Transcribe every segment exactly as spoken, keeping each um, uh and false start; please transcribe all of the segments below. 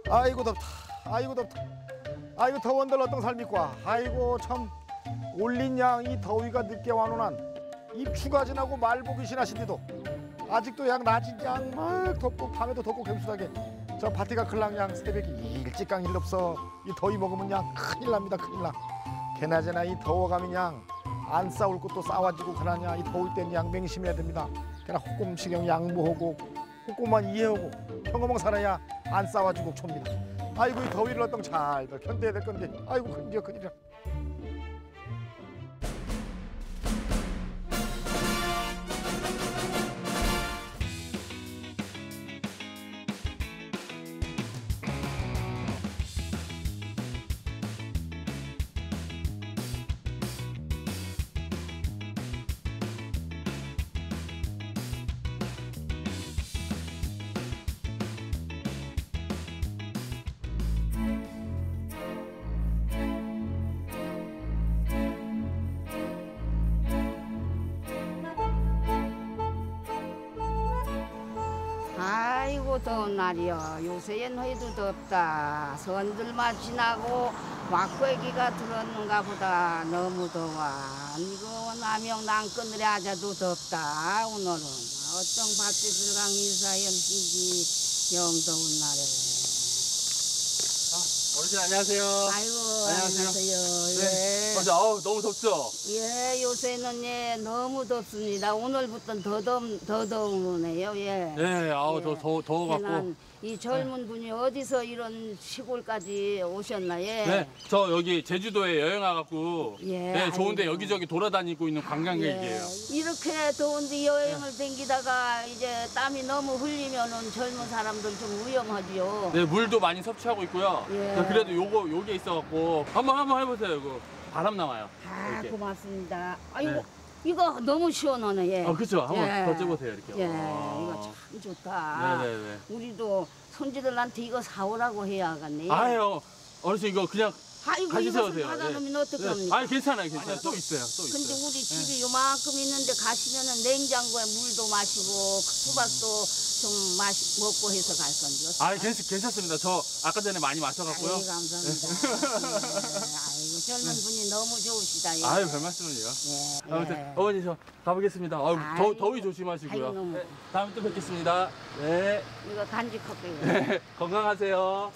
아이고 덥다. 아이고 덥다. 아이고 더원들 어떤 삶이과. 아이고 참 올린 양 이 더위가 늦게 와노난 입추가 지나고 말복이 지나신데도 아직도 양 낮은 양막 덥고 밤에도 덥고 gem수하게 저 밭에가 클랑 양 새벽에 일찍 강 일 없어. 이 더위 먹으면 양 큰일 납니다. 큰일 나. 개나저나 이 더워가면 양 안 싸울 것도 싸워지고 그러냐. 이 더울 땐 양 맹심해야 됩니다. 그냥 호꼼시경 양보하고 호꼼만 이해하고 평범하게 살아야 안 싸워지고 춥니다. 아이고 이 더위를 어떤 잘 견뎌야 될 건데 아이고 큰일이야 큰일이야. 아이고 더운 날이여. 요새엔 해도 덥다. 선들만 지나고 막고기가 들었는가 보다. 너무 더워. 이거 남영 난꺼늘에 아자도 덥다. 오늘은 어떤 밭에 들어간 인사연신지 영 더운 날에. 어르신 안녕하세요. 아이고 안녕하세요. 안녕하세요. 네. 예. 어르신 아우 너무 덥죠? 예, 요새는 예 너무 덥습니다. 오늘부터는 더 더 더 더우네요. 예. 네, 아우 예. 더 더워 더워갖고. 이 젊은 분이 어디서 이런 시골까지 오셨나? 예. 네, 저 여기 제주도에 여행 와갖고 예, 네, 좋은데 아이고. 여기저기 돌아다니고 있는 관광객이에요. 예. 이렇게 더운데 여행을 댕기다가 이제 땀이 너무 흘리면은 젊은 사람들 좀 위험하지요. 네, 물도 많이 섭취하고 있고요. 예. 네, 그래도 요거 요게 있어갖고 한번 한번 해보세요. 이거 바람 나와요. 아, 이렇게. 고맙습니다. 아이고, 네. 이거 너무 시원하네. 예. 어, 그렇죠. 한번 예. 더 쪄보세요. 이렇게. 예, 아. 이거 참 좋다. 네네네. 우리도 손지들한테 이거 사오라고 해야겠네. 아유, 어르신 이거 그냥 아이고 가지셔도 이것을 돼요. 받아놓으면 네. 어떡합니까? 아니 괜찮아요, 괜찮아요. 또 있어요, 또 근데 있어요. 우리 집이 요만큼 있는데 가시면은 냉장고에 물도 마시고 수박도 좀 마시, 먹고 해서 갈 건데. 아, 괜찮, 괜찮습니다. 저 아까 전에 많이 마셔갖고요. 아유, 감사합니다. 예, 아이고 젊은 분이 너무 좋으시다. 예. 아유, 별 말씀을요. 예, 아무튼 예. 어머니 저 가보겠습니다. 아유, 더, 아이고. 더위 조심하시고요. 아이고, 너무. 네, 다음에 또 뵙겠습니다. 네, 이거 간직할게요. 네 건강하세요.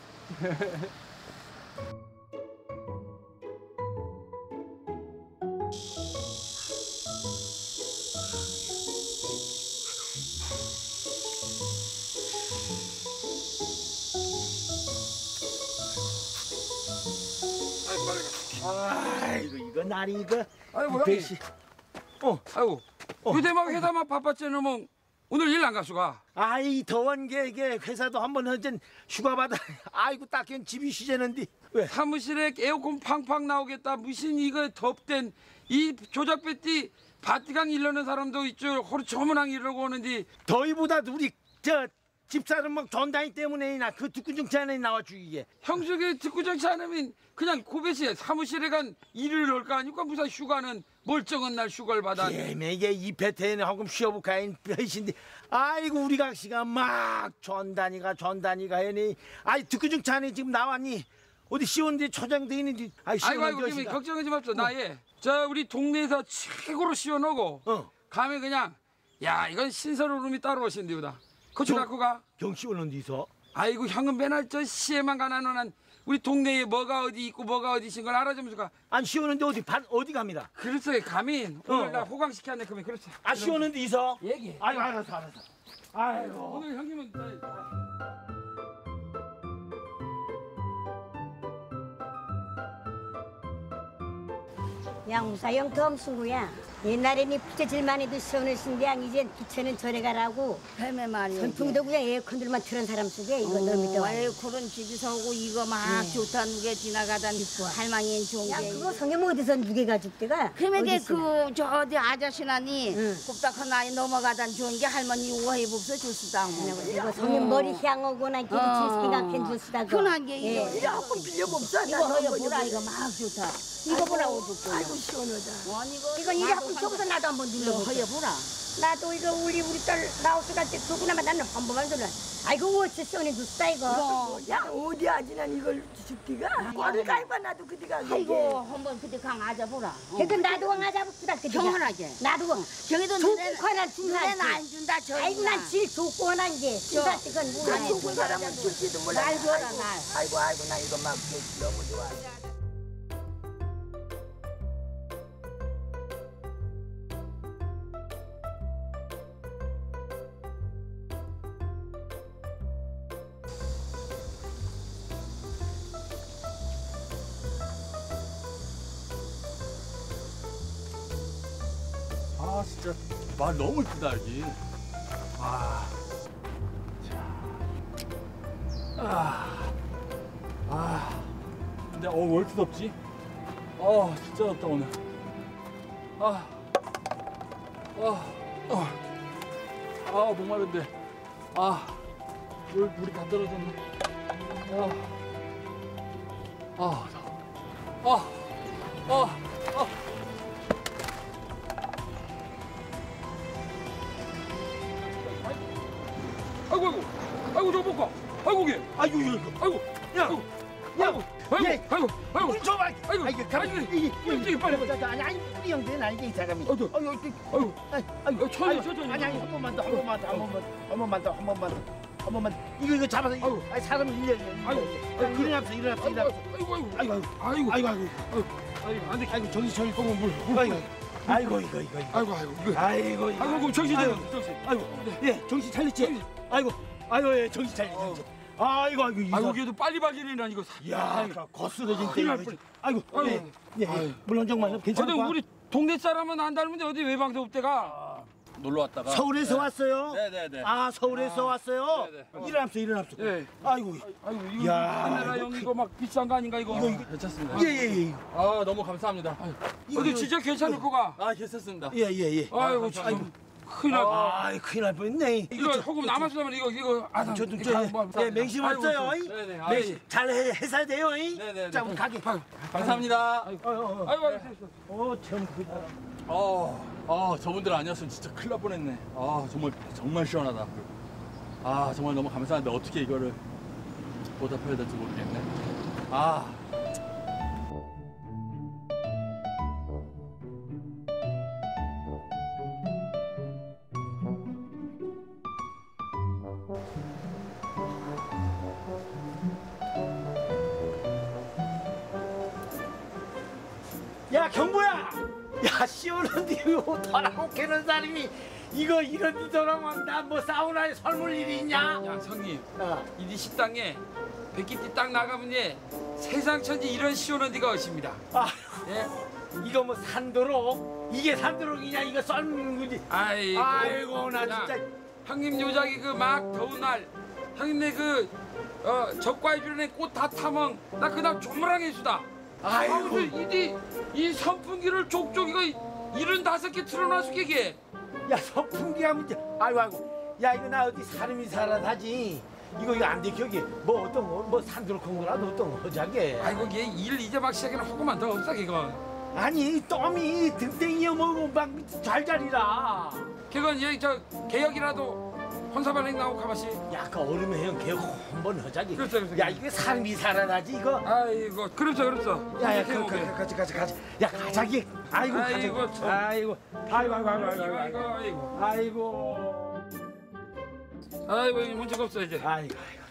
아이고 이거 날이 이거 아이고 배시. 어, 아이고 어. 휴대막 회사만 바빴지는 뭐 오늘 일 안 가수가. 아이 더운 게 이게 회사도 한번 헌전 휴가 받아. 아이고 딱히 집이 쉬자는데 왜? 사무실에 에어컨 팡팡 나오겠다. 무슨 이거 덥댄 이 조작배띠 바티강 일러는 사람도 있죠. 허리 조문항 이러고 오는데 더위보다 우리 저 집사람 막 전단위 때문에 나 그 뒷구정치 안에 나와 주기게. 형수가 듣고 정치 않으면 그냥 고배시에 사무실에 간 일을 할 거 아니까 무슨 휴가는 멀쩡한 날 휴가를 받아. 예매게 이 배태는 하금 쉬어볼까인 배신데. 아이고 우리 각시가 막 전단위가 전단위가 해니. 아이 뒷구정치 안에 지금 나왔니? 어디 시원데 초장돼 있는지. 아이 아이고 시원한 아이고 것이가. 걱정하지 맙소. 나예 저 우리 동네에서 최고로 시원하고 어. 가면 그냥 야 이건 신선 울음이 따로 오신디우다. 거기 갖고 가. 경시 오는 데서. 아이고 형은 맨날 저 시에만 가나는 한 우리 동네에 뭐가 어디 있고 뭐가 어디 있는 걸 알아주면서 가. 안 시오는데 어디 반 어디 갑니다. 그렇소 가민 어, 오늘 나 어. 호강시켰네 그러면 그렇지. 아 시오는데 이서. 얘기. 아이고 알았어 알았어. 아이고. 오늘 형님은 저- 양무사형 덤수구야. 옛날에는 부채질만 해도 시원하신데 양 이젠 부채는 저래 가라고. 뱀에 말이야. 선풍도 그냥 에어컨들만 틀은 사람 속에 이거 너무 더워. 에어컨은 집에서 오고 이거 막 네. 좋다는 게 지나가던 할망이는 좋은 야 게. 그거 성형 어디서 누게 가죽대가? 그러면 어디 있어? 그저 어디 아저씨나니 응. 곱닥한 나이 넘어가던 좋은 게 할머니 우아해 봅서 줬수다. 이거 성형 머리 향하고나 걔도 제 생각해 줬수다. 흔한 게 예. 이거 조금 빌려봅사. 이거 허여 보라 이거 막 좋다. 이거 보라 오죽고. 아이고 시원하다. 아니 이거 이건 이래 한번 저기서 나도 한번 이거 눌러볼게. 허여 보라. 나도 이거 우리 우리 딸 나우스 갈 때 그거나마 나는 한 번만 들어. 아이고 어째 써니 줬다 이거. 이거. 야 어디 아지난 이걸 죽디가 꼴을 갈고 나도 그디가 아이고 한번 그때 강 아자보라. 그래도 나도 왕 하자부다 그디가. 경원하게. 나도 왕. 경에도 좋고 눈에 하나 준다. 눈에는 안 준다. 저 아이고 난 제일 좋고 하는 게 준다 그건 저 뭐야. 죽은 사람은 줄지도 몰라. 날 줘라, 아이고, 날. 아이고 아이고 나 이거 막 너무 좋아. 아 진짜 말 너무 이쁘다 여기. 아, 자, 아, 아. 근데 어 왜 이렇게 덥지? 어 진짜 덥다 오늘. 아, 아, 어. 아 목마른데. 아, 물 물이 다 떨어졌네. 아, 아, 더워. 아, 아, 아. 아이고 아이고 아이고 저거 볼까? 아이고 게 아이고 이거 아이고 야, 아이고 야, 아이고 아이고 예. 아이고 아이고 물 줘봐. 아이고 아이고 가만 아이고, 이게 이게 빨리 빨리 아니 아니 우리 형들 아니 이 사람이. 아이고. 아이고 아이고 아이고 천천히, 아이고, 천천히. 아니 아니 한 번만 더 한 번만 더 한 번만 한 번만 더 한 번만 더 한 번만 이거 이거 잡아서 이거 아이고. 아니 사람을 일려 일려. 아이고, 아이고 일어납시다 일어납시다 아이고 일어납시다. 아이고 아이고 아이고 아이고 아이고 아이고 안돼 아이고 정신 차려. 어머 물 아이고 아이고 이거 이거 이거. 아이고 아이고 이거 아이고 이거. 아이고 그럼 정신 아이고. 차려 정신 아이고 예 정신 차렸지. 아이고 아이고 예 정신 차려 정신. 아이고 아이고 이거. 아이고 걔도 빨리 발견이라 이거 야 거스러진 때 큰일 날 이거. 뻔. 아이고 아이고. 예, 예, 아이고. 예. 물론 정말 근데 괜찮아. 우리 동네 사람은 안 닮은데 어디 외방서 없대가 놀러 왔다가. 서울에서 왔어요? 네네네. 아 서울에서 왔어요? 네네. 일어납시다 일어납시다. 예 아이고 아이고 이거 야, 하늘아 이거 형 이거 막 비싼 거 아닌가 이거 이거 이거 괜찮습니다. 예예예. 아 너무 감사합니다. 어디 진짜 괜찮을 거가 아 괜찮습니다. 예예예. 아이고 참 큰일 날 뻔. 아 큰일 날 뻔했네. 이거 조금 남았으면 이거 이거 아 저도 이거 저 뭐, 예, 맹심 아이고, 없어요. 저- 네네. 아, 맹심 잘 해, 해서 돼요. 이? 네네네. 자 우리 가게. 감사합니다. 아이고 아이고. 아이고 아이고 어참 어, 어 저분들 아니었으면 진짜 큰일 날 뻔했네. 아 정말 정말 시원하다. 아 정말 너무 감사한데 어떻게 이거를 보답해야 될지 모르겠네. 아. 야 경보야. 야 시원한데 이거 더라고 캐는 사람이 이거 이런 데 더라면 나뭐 사우나에 설물 일이 있냐? 야 성님 어. 이디 식당에 백기띠 딱 나가면 예 세상 천지 이런 시원한 데가 없습니다. 아 예? 이거 뭐 산도록 이게 산도록이냐 이거 썰는 거지. 아이고, 아이고 나 야, 진짜. 형님 요자기 그 막 더운 날 형님네 그 어, 적과의 주변에 꽃 다 타면 나 그다음 조물하게 수다. 아이고. 아이고 이디 이 선풍기를 족족 이거 일흔다섯 개 틀어놔서 게게. 야 선풍기가 문제. 아이고 아이고. 야 이거 나 어디 사람이 살아다지. 이거 이거 안 돼 기억이. 뭐 어떤 거, 뭐 산도록 한 거라도 어떤 거 하자게. 아이고 얘 일 이제 막 시작해는 호구만 더 없어 이거. 아니 똥이 등땡이여 뭐고 막 잘잘이라. 그건 얘저 개혁이라도 혼사발행 나오고 가마시. 야 그 얼음에 형 개혁 한번 하자기. 그렇죠, 그렇죠. 야 이게 사람이 살아나지 이거. 아이고 그렇죠 그렇죠. 야야 이렇게 그, 먹어요. 그, 가자 가자 가자. 야 가자기. 아이고 아이고, 가자. 참. 아이고 아이고 아이고 아이고 아이고 아이고 아이고 아이고 아이고 이 문제가 없어 이제. 아이고 아이고.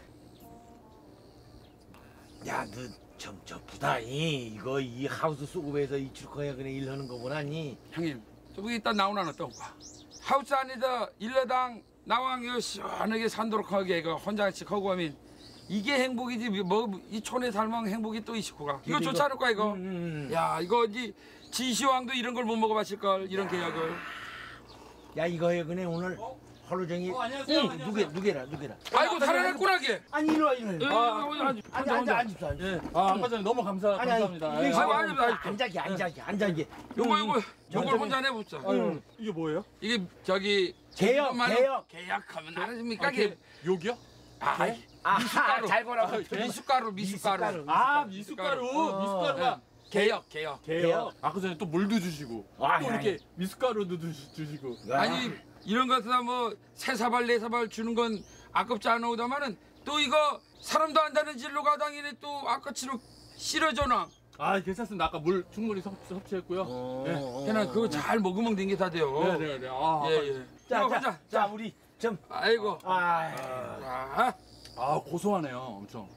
야너좀저 부다이 이거 이 하우스 수급에서 이 출커야 그냥 일하는 거 보라니. 형님 저기 일단 나오나 어떨까? 하우스 안에서 일러당 나왕 이거 시원하게 산도록 하게 이거 혼자씩 하고 하면 이게 행복이지 뭐 이 촌에 살면 행복이 또 있을까? 이거 좋지 않을까 이거? 음. 야 이거 이제 지시왕도 이런 걸 못 먹어봤을 걸 이런 계약을. 야 이거야 그냥 오늘 하루 종일. 어, 안녕하세요, 응, 안녕하세요. 누게 누게라 누게라. 아이고 살아났구나 게. 아니 이리 와 이리 와. 예, 아, 오늘 앉- 앉아 앉아 앉아 앉아. 예. 아 아까 전에 너무 감사 아니 아니. 감사합니다. 이게 예. 아이고, 아이고 앉아, 앉아. 앉아기 앉아기 앉아기. 요거 요거 요걸 저기- 혼자 내봅시다. 아유, 이게 뭐예요? 이게 저기 개혁, 말로 개혁. 계약하면 나르십니까? 아, 개- 욕이요? 아, 아하 잘 보라고. 미숫가루 미숫가루. 아 미숫가루 어. 미숫가루가 개혁 개혁. 개요. 아까 전에 또 물도 주시고 아, 또 이렇게 미숫가루도 주- 주시고. 아니 이런 것보다 뭐 세 사발 네 사발 주는 건 아깝지 않으다마는 또 이거 사람도 안 다는 진로 가당이네 또 아까처럼 실어줘나. 아 괜찮습니다. 아까 물 충분히 섭, 섭취했고요. 어. 그냥 그거 잘 먹으면 된 게 다 돼요. 네네네. 아, 예, 예. 자, 이거 자, 가자. 자, 우리 좀 아이고. 아, 아, 아 고소하네요. 엄청.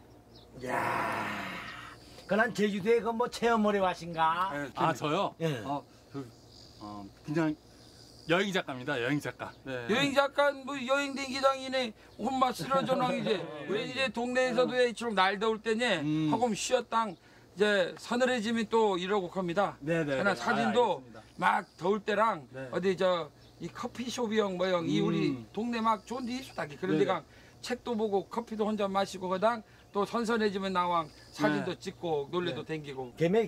야. 그난 제주도에 그 뭐 체험머리 와신가? 예, 아 저요? 예. 어, 그, 어 그냥 여행 작가입니다. 여행 작가. 네. 여행 잠깐 뭐 여행 댕기당이네 혼마 실어줘나 이제 우리 이제 동네에서도 이처럼 날 더울 때니 음. 하고 쉬었당 이제 서늘해지면 또 이러고 겁니다. 네네. 그냥 사진도 막 더울 때랑 네. 어디 저 이 커피숍이형 뭐형 이 우리 음. 동네 막 좋은 데 있었다. 그런 네네. 데가 책도 보고 커피도 혼자 마시고 그당 또 선선해지면 나왕 사진도 네. 찍고 놀래도 댕기고. 걔네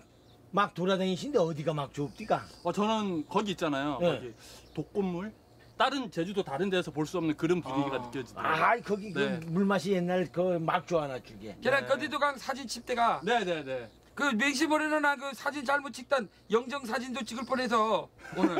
저막 돌아다니신데 어디가 막 좁디가? 어 저는 거기 있잖아요. 네. 거기 독꽃물. 다른 제주도 다른 데서 볼 수 없는 그런 분위기가 아. 느껴지더라고요. 아, 거기 네. 그 물맛이 옛날 그 막주 하나 주게. 걔는 거기도 강 사진 칠 때가 네네네. 그 맹시머리는 나 그 사진 잘못 찍던 영정 사진도 찍을 뻔해서 오늘.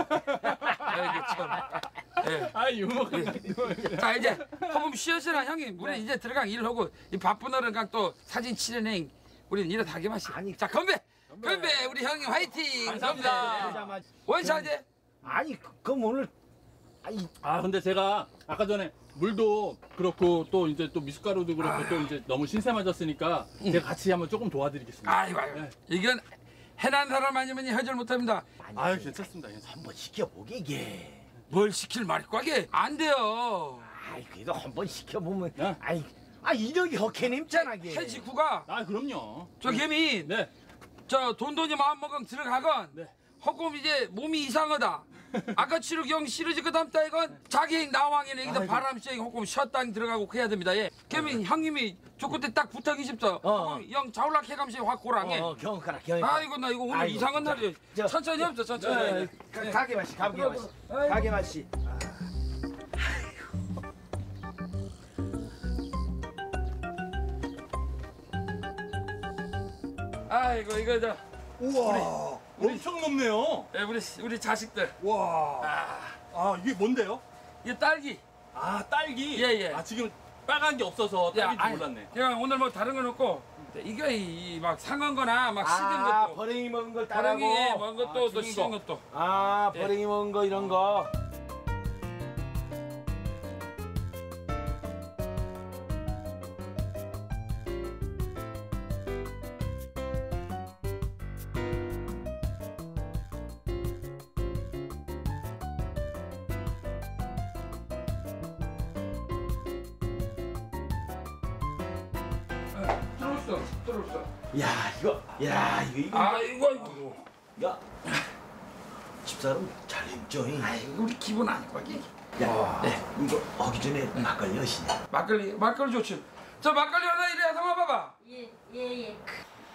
아이고 참. 예. 아 유머가. 자 이제 한번 쉬었으나 형님 우리 이제 들어간 일하고 이 바쁜 어른 강또 사진 치려내 우리는 이래 다게 마시. 아니. 자 건배. 건배 우리 형님 화이팅. 감사합니다. 건배. 원샷제. 아니, 그- 그럼 오늘 아니 아 근데 제가 아까 전에 물도 그렇고 또 이제 또 미숫가루도 그렇고 또 이제 너무 신세맞았으니까 제가 같이 한번 조금 도와드리겠습니다. 아이고 아이고. 네. 이건 해난 사람 아니면 해결 못합니다. 아유 괜찮습니다. 괜찮습니다. 한번 시켜보게 이게. 뭘 시킬 말이 꽉게 안 돼요. 아이 그래도 한번 시켜보면. 네. 아이 아 이력이 허케님잖아 게. 해지구가 아 그럼요. 저 개미 네. 저 돈돈이 마음 먹으면 들어가건 네. 허금 이제 몸이 이상하다. 아까 치료경 싫어지 그 다음 달 이건 자기 나왕이네 여기다 바람 쐬기 허금 셔땅 들어가고 그래야 됩니다. 예. 개미 형님이 저 그때 딱 부탁이 싶어. 어. 영 자올락 해감시 확 고랑해. 어, 경가라 경가. 아이고 나 이거 오늘 아이고, 이상한 자, 날이야. 저- 천천히 합시다 천천히. 네, 가- 가게 맛이 가게 맛이 가게 맛이. 아이고 이거 저 우와. 엄청 높네요. 예, 우리 우리 자식들. 와. 아 이게 뭔데요? 이 딸기. 아 딸기. 예, 예. 아 지금 빨간 게 없어서 딸기인 줄 아니, 몰랐네. 제가 오늘 뭐 다른 건 없고 이게 이 막 상한 거나 막 시든 아 것도 버랭이 먹은 걸 따라고. 다랑이 먹은 것도 아, 또 죽은 시든 거. 것도. 아 버랭이 먹은 거 이런 거. 들어왔어 들어왔어. 야 이거 야 이거 이거. 아이고 아이고. 야 집사람 잘 했죠. 이. 아이고 우리 기분 아니고 이게. 야 이거 하기 전에 막걸리 여시냐. 막걸리 막걸리 좋지. 저 막걸리 하나 이래 한번 봐봐. 예, 예, 예.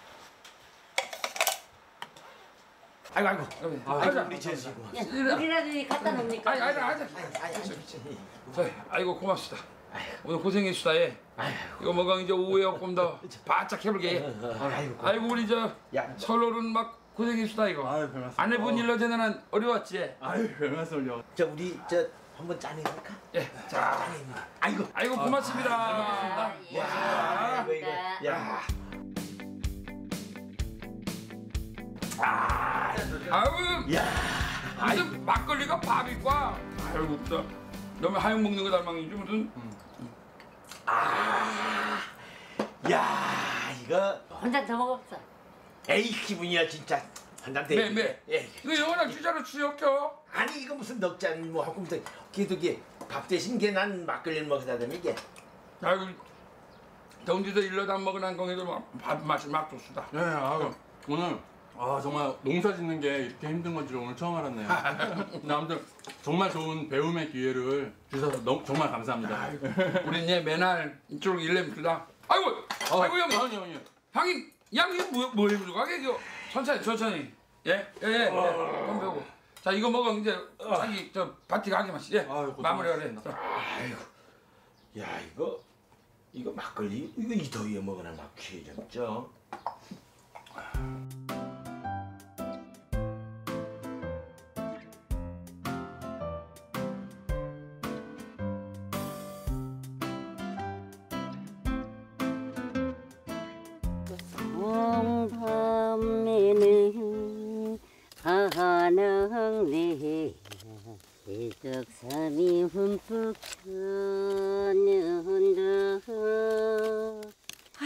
아이고 아이고. 아, 아이고 가자. 우리 재수고. 야, 물이라도 갖다 놓습니까? 아이 아이 아이. 저, 아이고 고맙습니다. 오늘 고생했수다 예. 이거 뭐가 이제 오후에 조금 더 바짝 해볼게. 아이고. 아이고 우리 저 야. 설로는 막 고생했수다 이거. 아유 별 말씀. 아내분 일로 되는 어려웠지. 아유 별 말씀을요. 저 우리 저 한번 짠해볼까? 예. 자, 아이고. 아이고 고맙습니다. 아, 예. 아이고 이거. 야. 아유. 야. 무슨 막걸리가 밥이과. 아이고 진짜 너무 하영 먹는 거 닮았는지 무슨. 야 이거 혼자 더 먹었어. 에이 기분이야 진짜 한잔 대. 네, 네. 예. 이거 영원한 주자로 주역겨. 아니 이거 무슨 넉잔 뭐 하고 무슨 걔도 밥 대신 걔 난 막걸리를 먹으다 보니 이게. 아이고 경주도 일러다 안 먹은 한공에도 밥 맛이 막 좋수다. 네, 아유 오늘 아 정말 농사 짓는 게 이렇게 힘든 건지 오늘 처음 알았네요. 근데 아무튼 정말 좋은 배움의 기회를 주셔서 너무 정말 감사합니다. 우린 얘 맨날 이쪽으로 일렘 주다. 아이고, 아이고 형님, 아니 형님. 형님, 양이 뭐 뭐 해보려고 하게 이거 천천히 천천히. 예, 예, 예. 건 배우고. 자 이거 먹어 이제 자기 저 파티 가게 마시. 예, 아유, 마무리하래. 고생하셨습니다. 아이고. 야 이거 이거 막걸리 이거 이 더위에 먹으나 막 취해졌죠.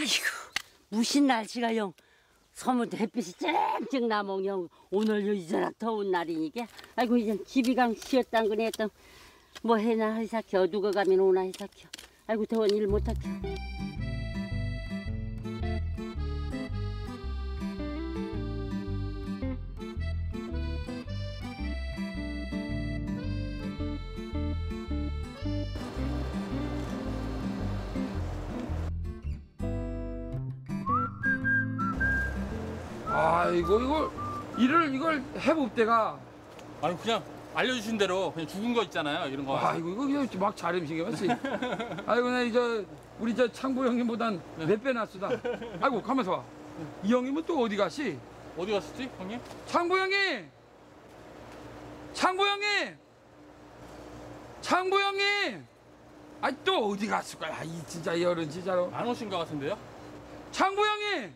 아이고 무슨 날씨가 영 서문 햇빛이 쨍쨍 나몽 영 오늘 요 이저락 더운 날이니까 아이고 이젠 집이강 쉬었단 거네 했던 뭐 해나 해사켜 누가 가면 오나 해사켜 아이고 더운 일 못하켜. 아이고 이걸 일을 이걸 해봅대가. 아니 그냥 알려주신 대로 그냥 죽은 거 있잖아요. 이런 거. 아이고 이거 그냥 막 잘해주신 게 맞지. 아이고 나 이제 우리 저 창보 형님보단 몇 배 낫수다. 아이고 가만서 봐. 이 형님은 또 어디 가시? 어디 갔었지 형님? 창보 형님. 창보 형님. 창보 형님. 아이 또 어디 갔을 거야? 아, 이 진짜 이 어른 진짜로. 안 오신 것 같은데요? 창보 형님.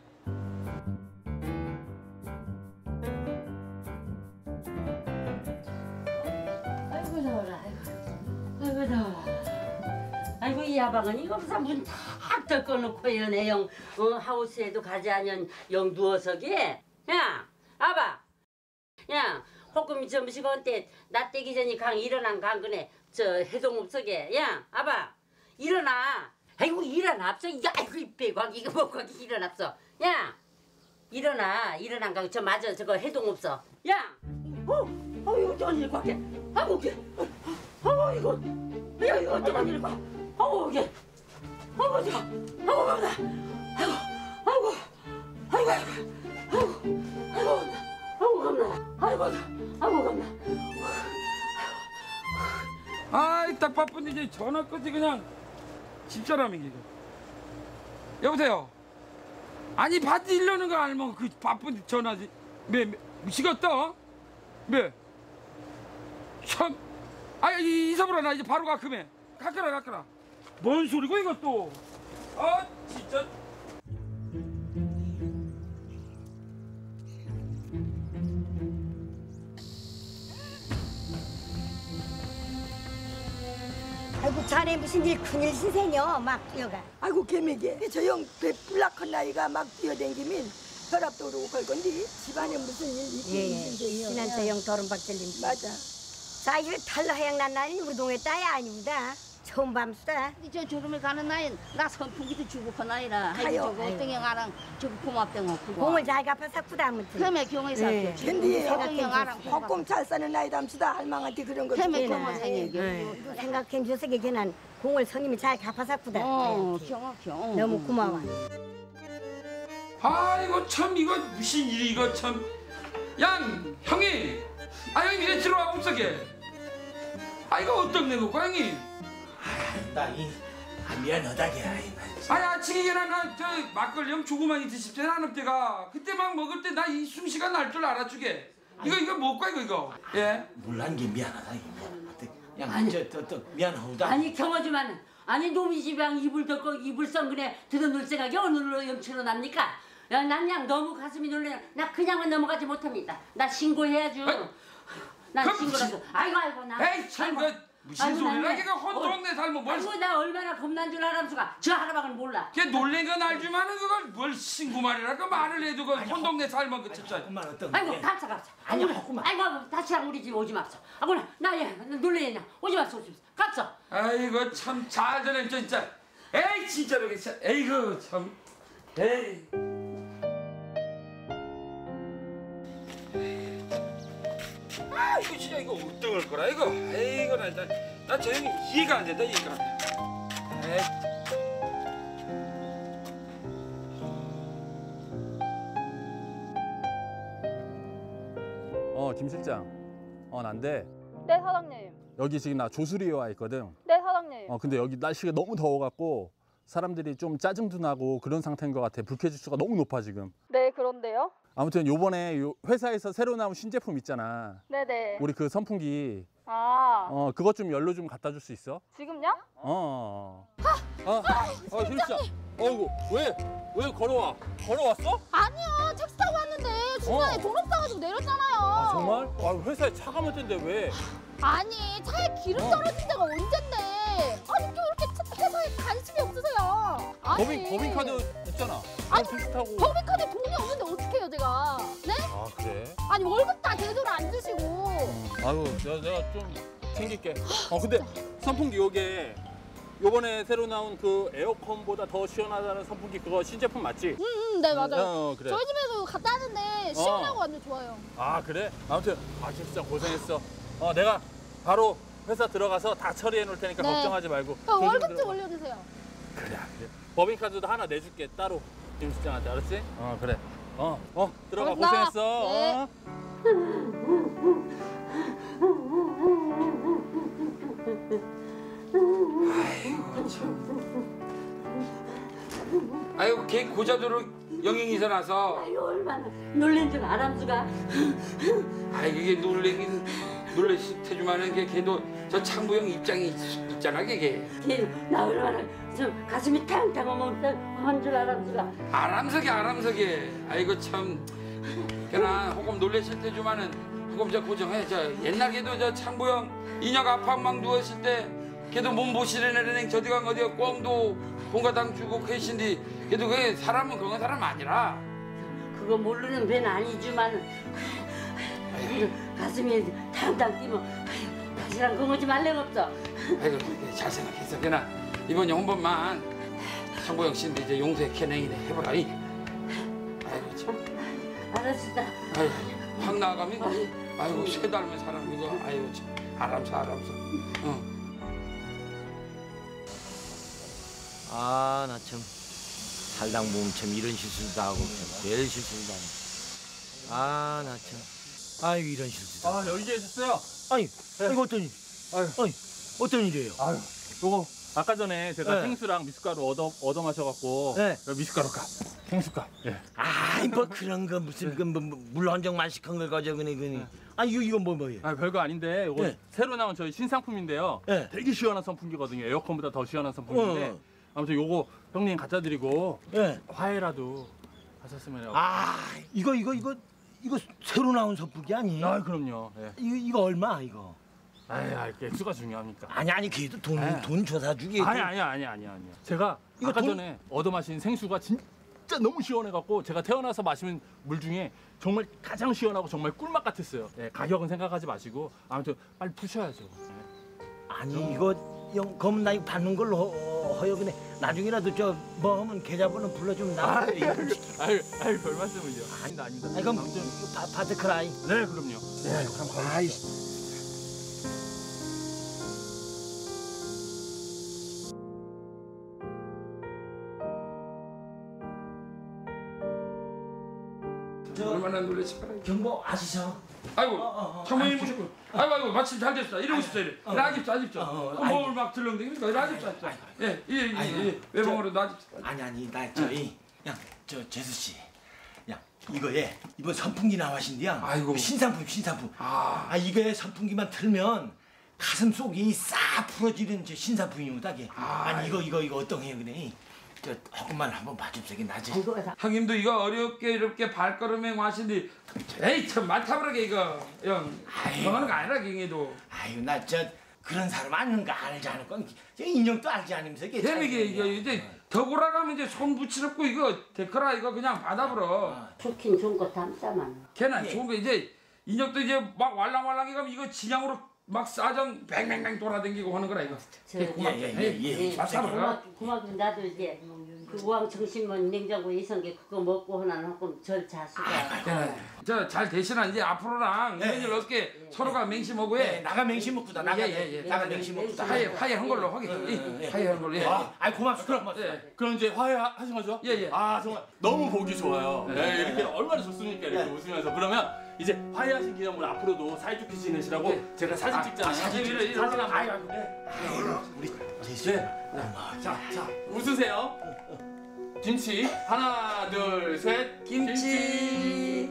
아이고 더워라 아이고 아이고 더워. 아이고 이 야방은 이거 무슨 문탁 덮어놓고 연애 영 어, 하우스에도 가지 않은 영 누워서게. 야 아봐 야 호금이 점심시간 때 나 떼기 전에 강 일어난 강 그네 저 해동업석에. 야 아봐 일어나. 아이고 일어나 앞서. 야 아이고 이 빼곽 이거 뭐고 일어났어. 야 일어나 일어난 강 저 맞아 저거 해동업소. 야 어 어이구 저런 일 꽉해. 아이고 이게 어 이거 야 이거 어쩌면 일 꽉. 아이고 이게 아이고 저 아이고 겁나. 아이고 아이고 아이고 아이고 아이고 아이고 겁나. 아이고 아이고 겁나. 아이 딱 바쁜데 이제 전화 끊지 그냥 집사람이 이거. 여보세요. 아니 밭 일려는 거 알면 그 바쁜데 전화지. 매 미치겠다. 매. 참. 아이 이사보라 나 이제 바로 가 금해. 가까라 가까라. 뭔 소리고 이것도. 아 진짜. 아이고 자네 무슨 일 큰일 신세녀 막 뛰어가. 아이고 개미게 저형 배불락한 나이가 막 뛰어댕기면 혈압도 오르고 걸건디 집안에 무슨 일 있긴 예예. 있는데요. 지난 저형 도른박절님. 맞아. 자 이거 탈로 하양 난 날이 우리 동네 따야 아닙니다. 처음 밤수다. 저 주름에 가는 나이 나 선풍기도 주고 그 나이라. 가요. 아이고 저거 어떤 영아랑 저거 고맙대고 그거. 공을 잘 갚아 샀구다 아무튼. 틈에 경에서 네. 근데 어떤 영아랑 헛꿈 잘 사는 나이 담시다 할망한테 그런 거 틈에 주고. 경을 생기게. 네. 생각해 줘서 걔는 공을 성님이 잘 갚아 샀구다. 어 경어 경. 너무 고마워. 아이고 참 이거 무슨 일이 이거 참. 양 형이. 아 형님 이래 들어와 봅석에. 아 이거 어떤 내고 형님. 나이 아, 미안하다게. 아니 아침에 일어나 저 막걸리 형 조그만이 드십대 나는 때가 그때 막 먹을 때 나 이 숨쉬가 날 줄 알아주게. 이거 이거 못가 이거 이거. 예. 몰란 게 미안하다 이거. 그냥 저또 미안하다. 아니 경호지만은 아니 놈이 집이랑 이불 덮고 이불 썬그네 들어놀 생각이 어느로 염치로 납니까? 야, 난 그냥 너무 가슴이 놀래. 나 그냥은 넘어가지 못합니다. 나 신고해야죠. 아이, 난 그럼 신고라도. 아이고 아이고 나. 에이 참 아이고. 그 무슨 아이고, 소리야 난 걔가 혼동네 살면 뭘. 아이고 나 얼마나 겁난 줄 알았수가. 저 할아버지는 몰라. 걔 놀란 건 알지만은 그걸 뭘 신고 말이라 그 말을 해도 그 혼동네 살면 그 진짜. 엄마 어떤 아이고 게? 갑자 갑자. 아니, 아이고 하구만. 아이고 다시랑 우리 집 오지 맙소. 아이고 나얘 놀래냐. 오지 맙소 오지 맙소. 갑자. 아이고 참 잘 되네 진짜. 에이 진짜로 진짜. 에이구 참. 에이. 아 이거 진짜 이거 어떡할 거라 이거. 에이구 나나저 형이 이해가 안 된다 이해가 안 돼. 에이. 어, 김 실장. 어, 난데 네, 사장님. 여기 지금 나 조수리에 와 있거든. 네, 사장님. 어, 근데 여기 날씨가 너무 더워갖고 사람들이 좀 짜증도 나고 그런 상태인 것 같아. 불쾌지수가 너무 높아 지금. 네, 그런데요? 아무튼 요번에 요 회사에서 새로 나온 신제품 있잖아. 네네. 우리 그 선풍기. 아, 어, 그것 좀 연료 좀 갖다 줄 수 있어? 지금요? 어. 어, 어, 어, 실장. 어이구, 왜, 왜 걸어와? 걸어왔어? 아니요, 택시 타고 왔는데 중간에 어. 도로 싸가지고 내렸잖아요. 아, 정말? 아, 회사에 차가 많던데 왜? 아니, 차에 기름 떨어진 데가 언젠데. 아니, 또 이렇게 차- 회사에 간식 돈이 없으세요. 아니. 법인 법인카드 있잖아. 아니, 비슷하고. 법인카드 돈이 없는데 어떻게 해요 제가? 네? 아 그래? 아니 월급 다 제대로 안 주시고. 아유 내가 내가 좀 챙길게. 어 근데 선풍기 요게 요번에 새로 나온 그 에어컨보다 더 시원하다는 선풍기 그거 신제품 맞지? 응응 네 맞아요. 어 그래. 저희 집에도 갖다 하는데 시원하고 완전 좋아요. 아 그래? 아무튼 아 진짜 고생했어. 어 내가 바로 회사 들어가서 다 처리해 놓을 테니까 네. 걱정하지 말고. 그럼 조심 월급 좀 들어가. 올려주세요. 그래 그래. 법인카드도 하나 내줄게 따로 김 실장한테 알았지? 어 그래. 어 어 들어가 고맙다. 고생했어. 네. 어? 아이고 걔 고자도로 영행이서 나서 아유 얼마나 놀란 줄 아람수가. 아 이게 놀래긴 놀래시 태주만은 걔 걔도 저 창부형 입장이 있, 있잖아 걔. 걔나 얼마나 좀 가슴이 탕탕 먹는 줄 아람수가. 아람석이 아람석이. 아이고 참 걔나 혹금 놀래실 태주만은 혹금 저 고정해 저 옛날 걔도 저 창부형 인혁 아팡망 누웠을 때 걔도 몸보시래내는 저디가 어디가 꽝도 공가당 주고 계신디 걔도 그 사람은 그건 사람 아니라. 그거 모르는 배는 아니지만 가슴이 탕탕 뛰면 다시랑 그거지 말랭 없어. 아이고 잘 생각했어 걔나 이번 한 번만 창부형 씨인데 이제 용서의 캐냉이네 해보라 이. 아이고 참. 알았다. 아이고 확 나가면 아이고 새 닮은 사람 이거 아이고 참 아람사 아람사. 어. 아 나 참 살다 보면 참 이런 실수도 하고 참 제일 실수도 하네. 아 나 참 아유 이런 실수도. 아 여기 계셨어요? 아니 이거 어떤 일? 아유. 아니 어떤 일이에요? 아유 요거 아까 전에 제가 네. 생수랑 미숫가루 얻어 얻어 마셔갖고 네. 미숫가루 값, 생수값. 예. 아이 뭐 그런 거 무슨 그 뭐, 물 한정만 시킨 걸 가져 그네 그네. 아 이거 이거 뭐 뭐예요? 아 별거 아닌데 요거 네. 새로 나온 저희 신상품인데요. 네. 되게 시원한 선풍기거든요. 에어컨보다 더 시원한 선풍기인데 어. 아무튼 요거 형님 갖다 드리고 예. 화해라도 하셨으면 해요. 아 이거 이거 이거 이거 새로 나온 선풍기 아니에요? 아 그럼요. 예. 이거 이거 얼마 이거? 아이, 아, 액수가 중요합니까? 아니 아니 그래도 돈 네. 돈 줘사 주기. 아니 아니 아니 아니 아니요. 제가 이거 아까 돈- 전에 얻어 마신 생수가 진짜 너무 시원해갖고 제가 태어나서 마시는 물 중에 정말 가장 시원하고 정말 꿀맛 같았어요. 예, 가격은 생각하지 마시고 아무튼 빨리 푸셔야죠. 예. 아니 이거 영 그럼 나 이거 받는 걸로 허, 허여 그네. 나중이라도 저 뭐 하면 계좌번호 불러주면 나. 아유, 아유, 아유, 별 말씀을요. 아닙니다, 아닙니다. 아니 그럼 아무튼 이거 바, 받으크라이. 네, 그럼요. 네, 그럼 아이. 얼마나 놀랬을까. 경보 아시죠? 아이고 어, 어. 장모님 모시고 아이고 아이고 마침 잘 됐다 이러고 싶다 이래. 어. 나집사 나집사. 어, 어, 몸을 막 들렁대니까 나집사 나집사. 예, 예, 예, 예. 외봉으로 나집사. 아니 아니 나 저기 야저 재수 씨. 야 이거에 이번 선풍기 나와신디야. 아이고. 신상품 신상품. 아. 아 이거에 선풍기만 틀면 가슴 속이 싹 풀어지는 저 신상품이다 게. 아, 아니 이거 이거 이거 어떤 해요 그네. 저 조금만 한번 봐줍세게 나지. 형님도 이거 어렵게 이렇게 발걸음에 와신디 에이 참 많다버라게 이거 형 그거는 거 아니라 경에도 아유 나 저 그런 사람 아는 거 알지 않을 건 인형도 알지 않으면서 이게 재미게 이거 이제 더 골아가면 이제 손 붙이렵고 이거 데커라 이거 그냥 받아버려. 좋긴 좋은 거 담다만. 걔는 예. 좋은 거 이제 인혁도 이제 막 왈랑왈랑해 가면 이거 진양으로 막 싸정 뱅뱅뱅 돌아다니고 하는 거라 이거. 저- 걔 고맙게. 예, 예, 예, 예. 예, 맞다, 고맙 고맙긴 나도 이제 그 우왕 정신만 냉장고 이성게 그거 먹고 하나 하고 절 자수가. 걔는 저잘 되시나 이제 앞으로랑 예. 이런 일 없게 서로가 맹심하고 예, 해. 나가 맹심 먹구다 나가 예, 예, 예. 나가 맹심 먹구다. 화해 화해한 걸로 하게. 예, 화해한 걸로. 예. 아, 아이 고맙습니다. 고맙습니다. 예. 그럼 이제 화해하신 거죠? 예, 예. 아, 정말 너무 보기 좋아요. 네. 네, 이렇게 얼마나 좋습니까? 이렇게 웃으면서. 그러면 이제 화해하신 기념으로 앞으로도 사이좋게 지내시라고 네. 제가 사진 아, 찍잖아요. 아, 사진 찍- 이래, 이래. 사진 한번. 아유, 네. 우리 재수. 네. 자, 자, 웃으세요. 김치. 하나, 둘, 셋. 김치.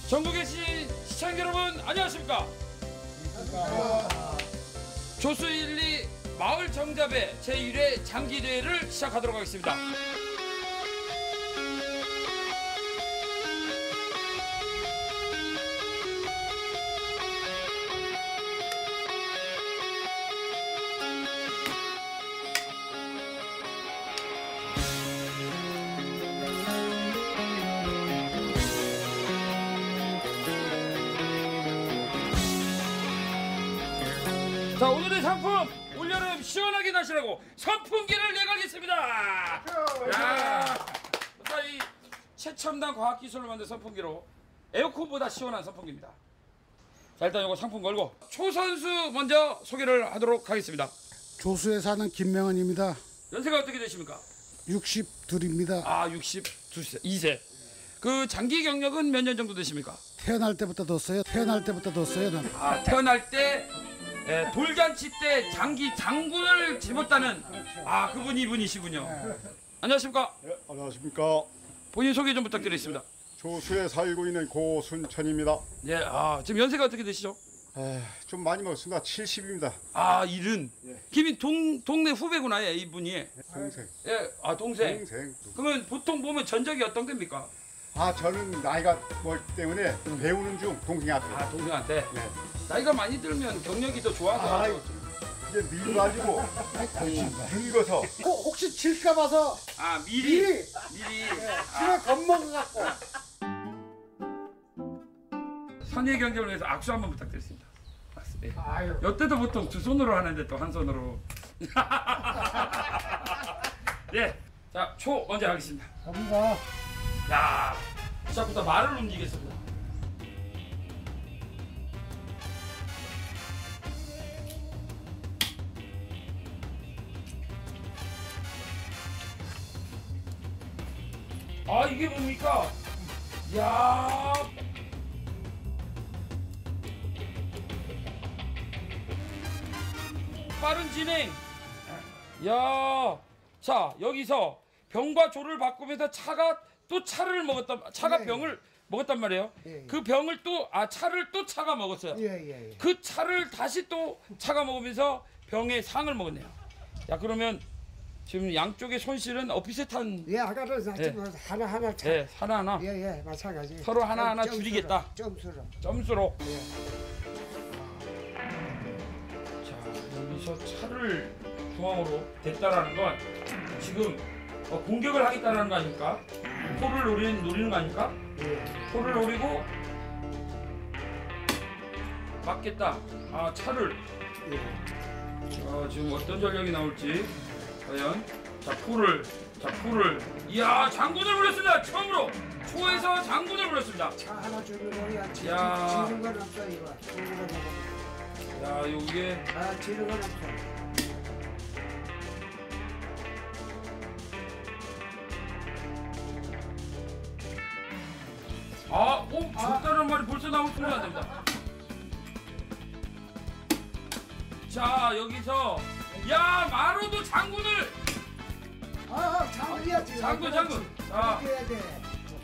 전국에 계신 시청자 여러분 안녕하십니까? 조수 일, 이 마을 정잡의 제일 회 장기대회를 시작하도록 하겠습니다. 자, 오늘의 상품 올여름 시원하게 나시라고 선풍기를 내걸겠습니다. 야, 자, 이 최첨단 과학기술로 만든 선풍기로 에어컨보다 시원한 선풍기입니다. 자, 일단 이거 상품 걸고 초 선수 먼저 소개를 하도록 하겠습니다. 조수에 사는 김명은입니다. 연세가 어떻게 되십니까? 육십이입니다. 아, 육십이 세. 그 장기 경력은 몇 년 정도 되십니까? 태어날 때부터 뒀어요. 태어날 때부터 뒀어요. 난. 아, 태어날 때 예, 돌잔치 때 장기 장군을 집었다는 아 그분이 이분이시군요. 안녕하십니까? 네, 안녕하십니까? 본인 소개 좀 부탁드리겠습니다. 조수에 살고 있는 고순천입니다. 예, 아 지금 연세가 어떻게 되시죠? 에, 좀 많이 먹었습니다. 칠십입니다. 아, 일은 예. 김이 동 동네 후배구나, 예, 이분이. 동생. 예, 아 동생. 동생. 그러면 보통 보면 전적이 어떤 겁니까? 아, 저는 나이가 멀기 때문에 배우는 중 동생한테. 아, 동생한테. 네. 나이가 많이 들면 경력이 더 좋아서. 아, 이게 늙어가지고 늙어서. 혹시 질까 봐서 아, 미리 미리 미리. 집에 겁먹어 갖고. 선의 경쟁을 위해서 악수 한번 부탁드리겠습니다. 악수. 예. 이때도 보통 두 손으로 하는데 또 한 손으로. 예. 자, 초 먼저 하겠습니다. 갑니다. 야, 시작부터 말을 움직이겠습니다. 아, 이게 뭡니까? 야. 빠른 진행. 야. 자, 여기서 병과 조를 바꾸면서 차가 또 차를 먹었단 차가 예, 병을 예. 먹었단 말이에요. 예, 예. 그 병을 또 아 차를 또 차가 먹었어요. 예, 예, 예. 그 차를 다시 또 차가 먹으면서 병의 상을 먹었네요. 야, 그러면 지금 양쪽의 손실은 어 비슷한. 예, 아까도 예. 하나 하나 차. 예, 하나 하나. 예, 예, 마찬가지. 서로 하나 하나 점수로, 줄이겠다. 점수로. 점수로. 예. 자, 여기서 차를 중앙으로 댔다라는 건 지금 어, 공격을 하겠다라는 거 아닙니까? 포를 노리는, 노리는 거 아닙니까? 예. 포를 노리고 맞겠다. 아, 차를. 예. 자, 지금 어떤 전략이 나올지 과연. 자, 포를. 자, 포를. 이야, 장군을 불렀습니다. 처음으로 초에서 장군을 불렀습니다. 차 하나 주는 거야. 지- 야. 지는 건 없어 이거. 지는 건 없어. 야, 요게 아, 지는 건 없어. 아, 오, 좋다는 말이 벌써 나올 수는 안 됩니다. 자, 여기서 야, 마로도 장군을. 아, 장군이야 지금. 장군, 장군. 자, 해야 돼.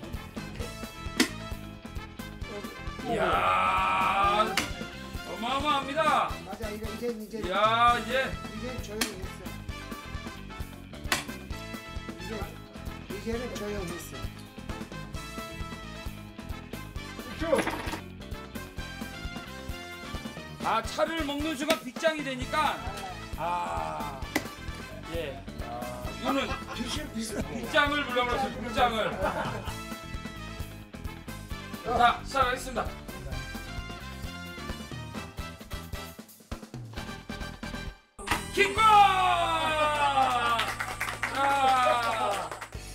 이야, 어마어마합니다. 맞아, 이거 이제 이제 이야, 이제 이제 조용했어. 이제 이제는 조용했어. 아, 차를 먹는 순간 빗장이 되니까 아, 예, 아, 이거는 빗장을 불러버렸어요. 빗장을. 자, 시작하겠습니다. 킥볼! 자,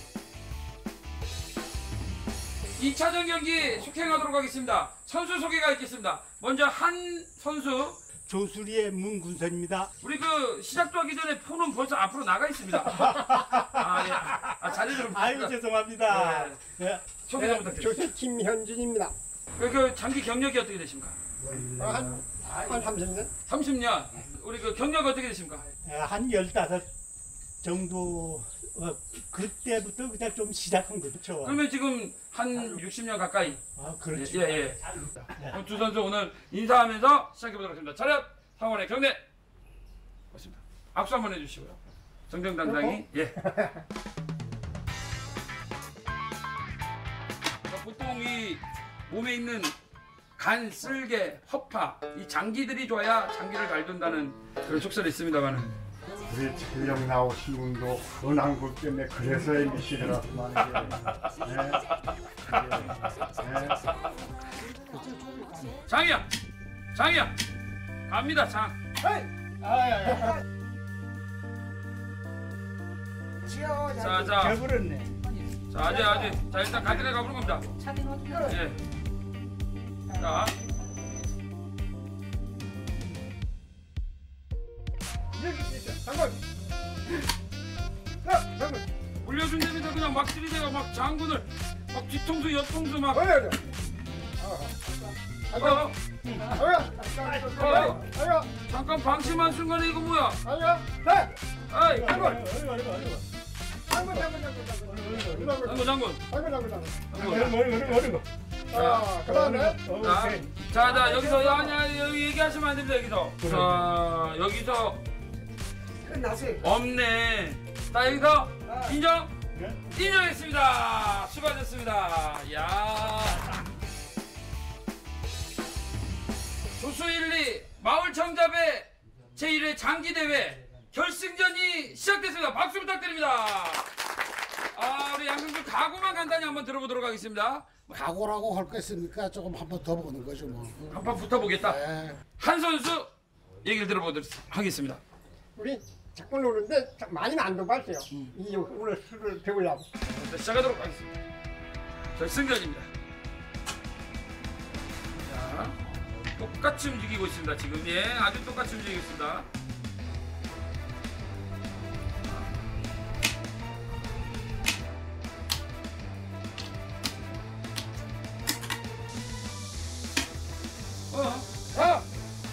이 차전 경기 속행하도록 하겠습니다. 선수 소개가 있겠습니다. 먼저 한 선수. 조수리의 문군선입니다. 우리 그 시작도 하기 전에 포는 벌써 앞으로 나가 있습니다. 아, 예. 아, 자리 좀. 아이고 죄송합니다. 네. 네. 소개 좀 부탁드립니다. 조수 김현준입니다. 그, 그 장기 경력이 어떻게 되십니까? 한, 한 삼십 년? 삼십 년. 우리 그 경력 어떻게 되십니까? 한 열다섯 정도 어, 그때부터 그냥 좀 시작한 거죠. 그러면 지금 한 육십 년 가까이. 아, 그렇죠. 예, 예. 그럼 두 선수 오늘 인사하면서 시작해보도록 하겠습니다. 차렷, 상원의 경례. 맞습니다. 악수 한번 해주시고요. 정정당당히. 예. 보통 이 몸에 있는 간, 쓸개, 허파, 이 장기들이 좋아야 장기를 잘 둔다는 그런 속설이 있습니다만은. 우리 촬영 나오신 분도 은한 것 때문에 그래서 엠비씨더라고만. 네. 네. 장이야, 장이야, 갑니다 장. 자, 자, 배부르네. 자, 아재, 아재. 자, 일단 가드레 가보는 겁니다. 예. 자, 장군. 자, 장군. 올려준답니다. 그냥 막 들이대가 막 장군을 막 뒤통수, 옆통수 막. 올려줘. 어, 어, 아야. 어. 아야. 잠깐 방심한 순간에 이거 뭐야? 아야. 네. 아이, 장군. 장군, 장군, 장군, 장군. 장군, 장군. 장군, 장군, 장군. 장군. 자, 그다음에. 자, 자, 자, 여기서 아니 여기 얘기하시면 안 됩니다. 여기서. 자, 여기서 끝났어요. 없네. 자, 여기서 인정. 인정했습니다. 수고하셨습니다. 야. 조수 일, 이 마을 정잡의 제일 회 장기대회 결승전이 시작됐습니다. 박수 부탁드립니다. 아, 우리 양승준 각오만 간단히 한번 들어보도록 하겠습니다. 각오라고 할 거 있으니까 조금 한 번 더 보는 거죠 뭐. 한 판 붙어보겠다. 네. 한 선수 얘기를 들어보도록 하겠습니다. 우리 자꾸 노는데 많이는 안 dob았어요. 이 오늘 술을 배우려고. 자, 시작하도록 하겠습니다. 결승전입니다. 자, 똑같이 움직이고 있습니다. 지금 예, 아주 똑같이 움직이고 있습니다. 어, 자,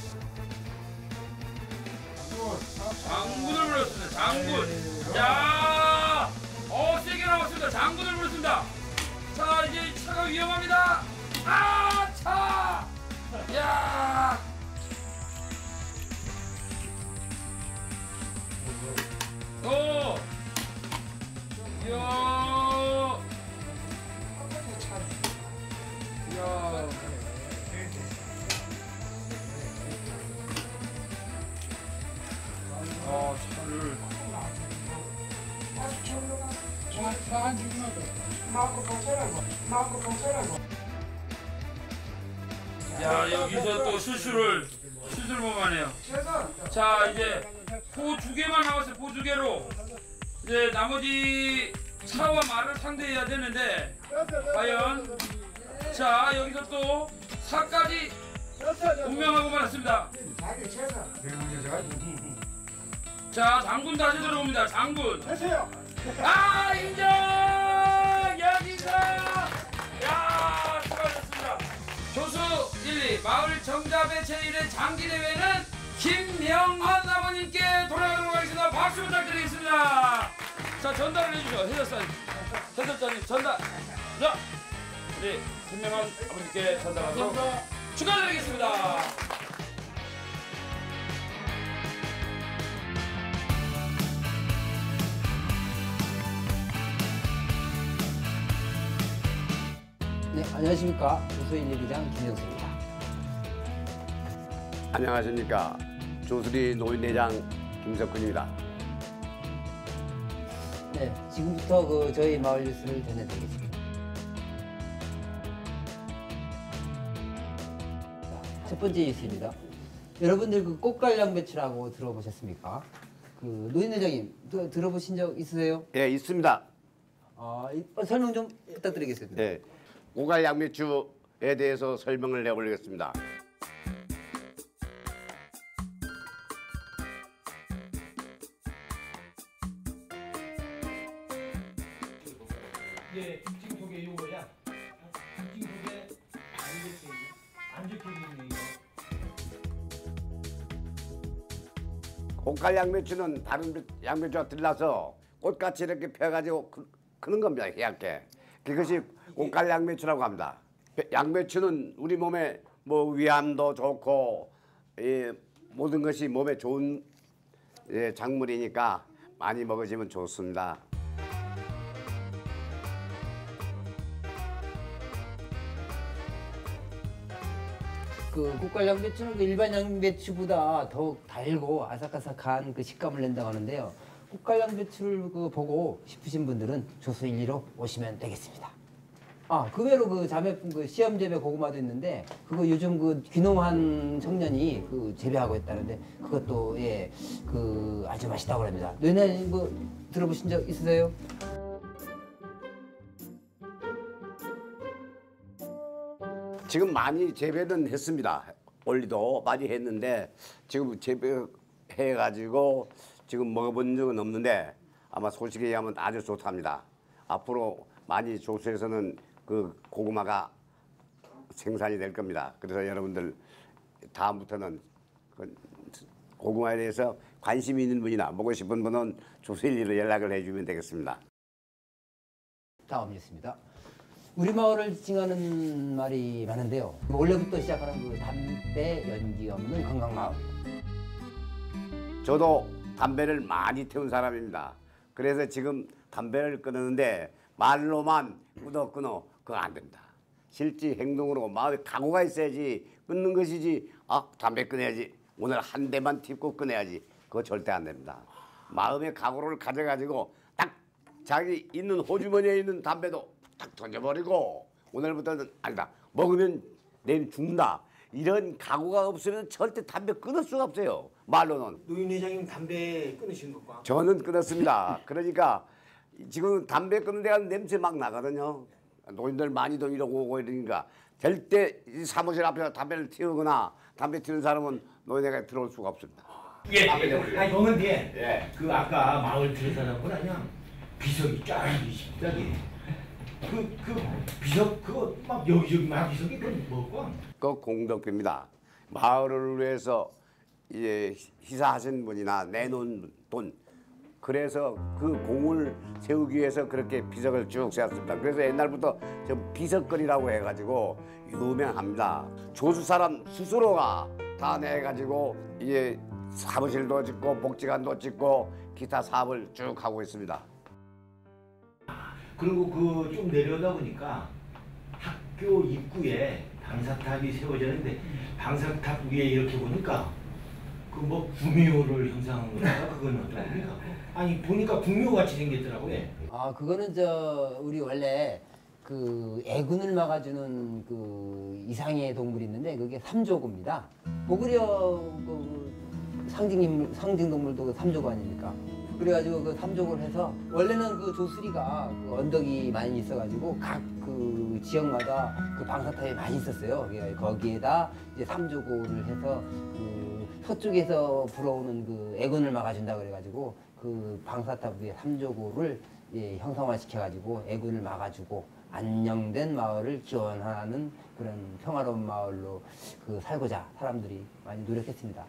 장군을 불렀습니다. 장군. 야, 어 세게 나왔습니다. 장군을 불렀습니다. 자, 이제 차가 위험합니다. 아, 차. 야. 오. 야. 야. 아, 차를. 야, 여기서 또 수술을 수술만 해요. 자, 이제 포 두 개만 남았어요. 포 두 개로 이제 나머지 차와 말을 상대해야 되는데 과연 자, 여기서 또 사까지 운명하고 말았습니다. 자, 장군 다시 들어옵니다. 장군. 아, 인정! 여기서! 야, 수고하셨습니다. 조수 일, 이 마을 정잡의 제일 회 장기대회는 김명헌 아버님께 돌아가도록 하겠습니다. 박수 부탁드리겠습니다. 자, 전달을 해주죠. 해설사님. 해설사님 전달. 자, 우리 김명헌 아버님께 전달하도록 축하드리겠습니다. 네, 안녕하십니까. 조수일 일기장 김영수입니다. 안녕하십니까. 조수리 노인대장 김석근입니다. 네, 지금부터 그 저희 마을 뉴스를 전해드리겠습니다. 첫 번째 뉴스입니다. 여러분들 그 꽃갈 양배추라고 들어보셨습니까? 그 노인회장님 드, 들어보신 적 있으세요? 예, 있습니다. 아, 이, 어, 설명 좀 부탁드리겠습니다. 네, 고갈 양배추에 대해서 설명을 해보겠습니다. 예, 김치 속에 이거야. 김치 속에 안 적혀 있네. 안 적혀 있네 이거. 고갈 양배추는 다른 양배추와 달라서 꽃같이 이렇게 펴가지고 크, 크는 겁니다. 하얗게. 그것이 꽃갈 양배추라고 합니다. 양배추는 우리 몸에 뭐 위암도 좋고 예, 모든 것이 몸에 좋은 예, 작물이니까 많이 먹으시면 좋습니다. 그 꽃갈 양배추는 그 일반 양배추보다 더욱 달고 아삭아삭한 그 식감을 낸다고 하는데요. 꽃갈 양배추를 그 보고 싶으신 분들은 조수일리로 오시면 되겠습니다. 아, 그 외로 그 자매품 그 시험 재배 고구마도 있는데 그거 요즘 그 귀농한 청년이 그 재배하고 있다는데 그것도 예, 그 아주 맛있다고 합니다. 노인네 뭐 들어보신 적 있으세요? 지금 많이 재배는 했습니다. 원리도 많이 했는데 지금 재배해가지고 지금 먹어본 적은 없는데 아마 소식에 의하면 아주 좋답니다. 앞으로 많이 조수에서는 그 고구마가 생산이 될 겁니다. 그래서 여러분들 다음부터는 그 고구마에 대해서 관심이 있는 분이나 먹고 싶은 분은 조수일리로 연락을 해주면 되겠습니다. 다음 뉴스입니다. 우리 마을을 지칭하는 말이 많은데요. 원래부터 시작하는 그 담배 연기 없는 건강 마을. 저도 담배를 많이 태운 사람입니다. 그래서 지금 담배를 끊었는데 말로만 끊어 끊어 그거 안 됩니다. 실제 행동으로 마음에 각오가 있어야지 끊는 것이지. 아 담배 끊어야지. 오늘 한 대만 튀고 끊어야지. 그거 절대 안 됩니다. 마음의 각오를 가져가지고 딱 자기 있는 호주머니에 있는 담배도 딱 던져버리고 오늘부터는 아니다. 먹으면 내일 죽는다. 이런 각오가 없으면 절대 담배 끊을 수가 없어요. 말로는. 노인 회장님 담배 끊으신 것과? 저는 끊었습니다. 그러니까 지금 담배 끊는 데가 냄새 막 나거든요. 노인들 많이도 이러고 오고 이러니까 절대 사무실 앞에서 담배를 피우거나 담배 피우는 사람은 노인회가 들어올 수가 없습니다. 예, 아니 그런데 예. 그 아까 마을 들여다보고 나냐 비석이 쫙 있습니다. 그, 그 비석 그거 막 여기저기 막 비석이 그건 뭐고? 그 공덕비입니다. 마을을 위해서 이제 희사하신 분이나 내놓은 돈 그래서 그 공을 세우기 위해서 그렇게 비석을 쭉 세웠습니다. 그래서 옛날부터 저 비석거리라고 해가지고 유명합니다. 조수 사람 스스로가 다 내가지고 이제 사무실도 짓고 복지관도 짓고 기타 사업을 쭉 하고 있습니다. 그리고 그 좀 내려오다 보니까 학교 입구에 방사탑이 세워졌는데 방사탑 위에 이렇게 보니까 그 뭐 구미호를 형상한 거니까 그건 어떤 겁니까? 아니 보니까 구미호 같이 생겼더라고요. 아 그거는 저 우리 원래 그 애군을 막아주는 그 이상의 동물이 있는데 그게 삼조구입니다. 고구려 그 상징 인물 상징 동물도 삼조구 아닙니까? 그래가지고 그 삼족을 해서 원래는 그 조수리가 그 언덕이 많이 있어가지고 각 그 지역마다 그 방사탑이 많이 있었어요. 거기에다 이제 삼조구를 해서 그 서쪽에서 불어오는 그 애군을 막아준다 그래가지고 그 방사탑 위에 삼조구를 예, 형상화시켜가지고 애군을 막아주고 안녕된 마을을 기원하는 그런 평화로운 마을로 그 살고자 사람들이 많이 노력했습니다.